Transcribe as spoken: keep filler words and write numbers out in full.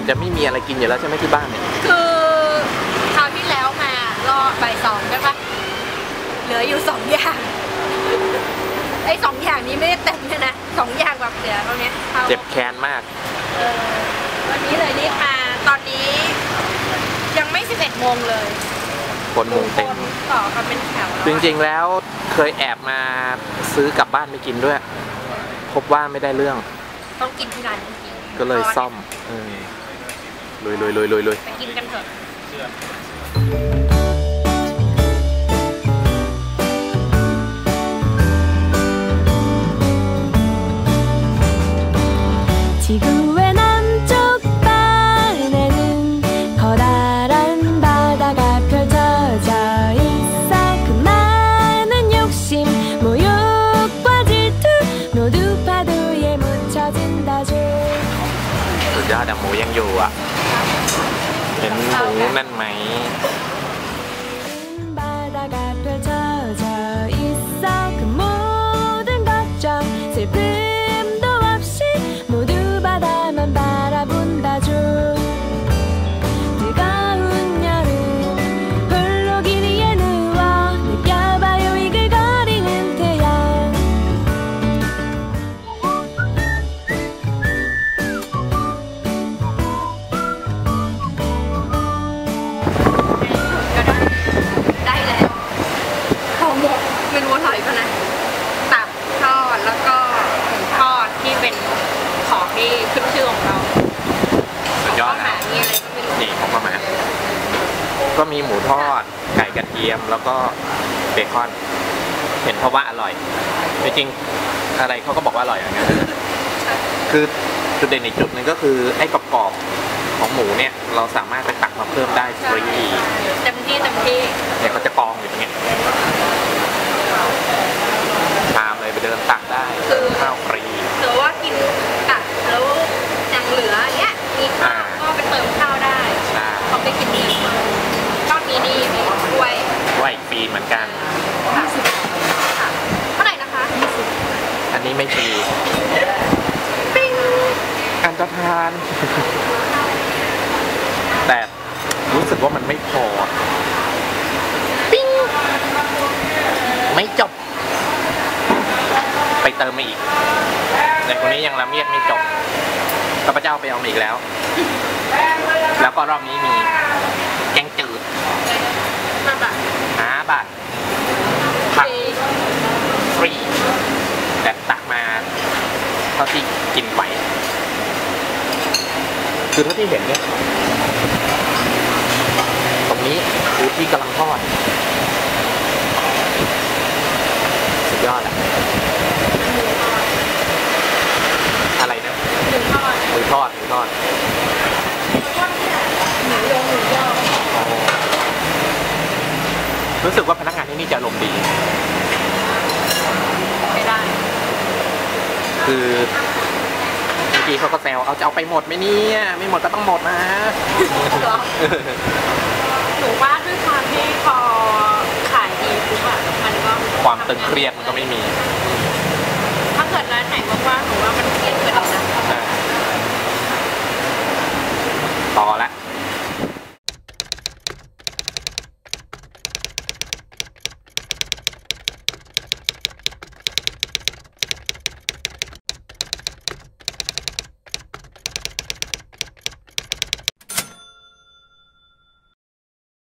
มันจะไม่มีอะไรกินอยู่แล้วใช่ไหมที่บ้านเนี่ยคือคราวที่แล้วมารอบ่ายสองใช่ปะเหลืออยู่สองอย่างไอ้สองอย่างนี้ไม่ได้เต็มเลยนะสองอย่างแบบเหลือตรงนี้เจ็บแค้นมากเออวันนี้เลยรีบมาตอนนี้ยังไม่สิบเอ็ดโมงเลยคนมุงเต็มต่อกันเป็นแถวจริงๆแล้วเคยแอบมาซื้อกลับบ้านไม่กินด้วยพบว่าไม่ได้เรื่องต้องกินที่ร้านจริงก็เลยซ่อมลุยลุยลุยลุยลุยไปกินกันเถอะยอดหมูยังอยู่อ่ะเห็นหมูนั่นไหมเมนูอร่อยขนาดตับทอดแล้วก็หมูทอดที่เป็นของที่ขึ้นชื่อของเราสุดยอดนะนี่ของข้าวหมาก็มีหมูทอดไก่กระเทียมแล้วก็เบคอนเห็นเพราะว่าอร่อยจริงๆอะไรเขาก็บอกว่าอร่อยอย่างเงี้ยคือจุดเด่นอีกจุดหนึ่งก็คือไอ้กรอบๆของหมูเนี่ยเราสามารถไปตักมาเพิ่มได้ฟรีเต็มที่เต็มที่เนี่ยเขาจะกองอยู่ตรงนี้ชามเลยไปเดินตักได้ข้าวฟรีหรือว่ากินตักแล้วยังเหลือเนี้ยมีข้าวก็ไปเติมข้าวได้เขาไปกินดีตอนนี้นี่มีถ้วยถ้วยฟรีเหมือนกันเท่าไหร่นะคะอันนี้ไม่ฟรีปิ้งอันตรธานแต่รู้สึกว่ามันไม่พอปิ้งไม่จบไปเติมมาอีกแต่คนนี้ยังละเมียดไม่จบข้าพเจ้าไปเอามาอีกแล้วแล้วก็รอบนี้มีแกงจืดห้าบาทห้าบาทผักฟรีแต่ตักมาเท่าที่กินไหวคือเท่าที่เห็นเนี่ยตรงนี้คือที่กำลังทอดสุดยอดอะอะไรนะหมูทอดหมูทอดหมูทอดหมูยงหมูยอรู้สึกว่าพนักงานที่นี่จะอารมณ์ดีไม่ได้คือเมื่อกี้เขาก็แซวเอาจะเอาไปหมดไหมเนี่ยไม่หมดก็ต้องหมดนะหนูว่าด้วยความที่พอขายดีปุ๊บอะมันก็ความตึงเครียดมันก็ไม่มีถ้าเกิดร้านไหนว่างๆหนู